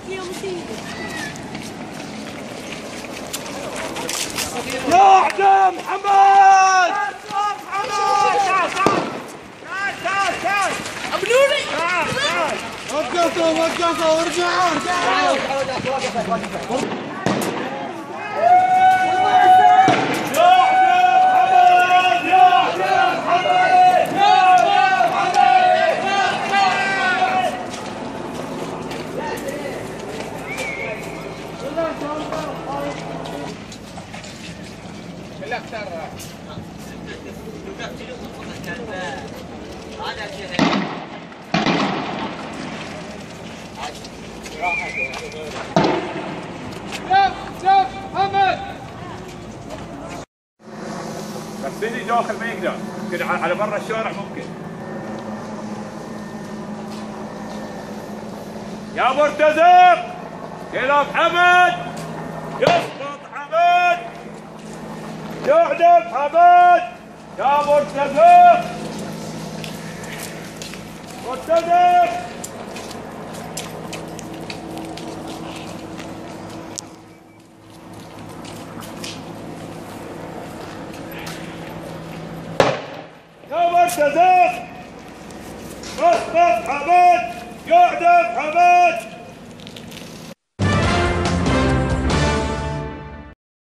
يعدم حماد! تعال ابو نوري وقفوا ارجعوا بس تجي داخل ما يقدر كذا على برا الشارع ممكن. يا مرتزق يلعب حمد يسقط حمد يعدم حمد يا مرتزق مرتزق يا مرتزق يسقط حمد يعدم حمد